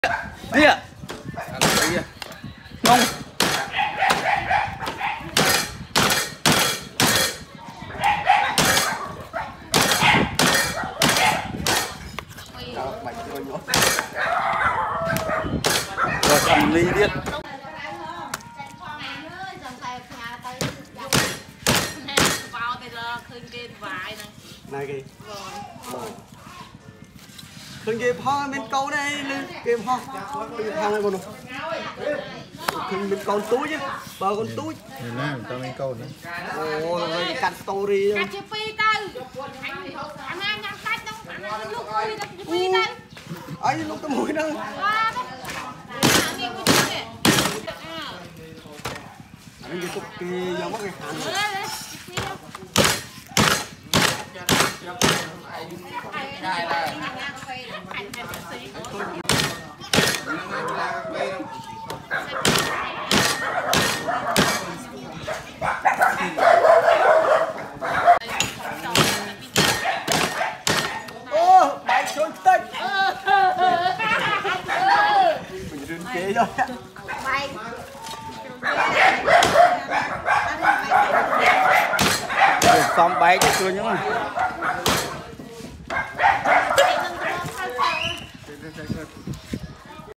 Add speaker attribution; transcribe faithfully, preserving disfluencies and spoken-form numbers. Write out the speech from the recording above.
Speaker 1: Đi ạ. Ngon. Rồi cầm ly biết.
Speaker 2: Này kì. Khơi kì phong bên câu đây lên kì phong. Kì phong này còn đâu. Khơi bên con túi chứ. Bờ con túi.
Speaker 3: Nhìn nè, tao bên câu nữa.
Speaker 2: Ồ, rồi cắt story.
Speaker 4: Cắt chữ pi tao. Anh anh nhắm cách đâu, anh anh lúc pi tao chữ pi tao.
Speaker 2: Ấy lúc tao mũi đâu.
Speaker 4: Quá đó. Anh nghe cái chữ này.
Speaker 2: Anh cái tục kì giờ mất cái khăn.
Speaker 4: Đây là
Speaker 2: Ô, bài trốn tích. Mình rừng kế rồi.
Speaker 4: mày
Speaker 1: Xong bay chứ chưa nhá.